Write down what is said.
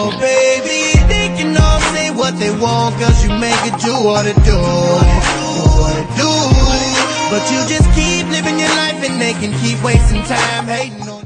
Oh baby, they can all say what they want, cause you make it do what it do. But you just keep living your life and they can keep wasting time hating on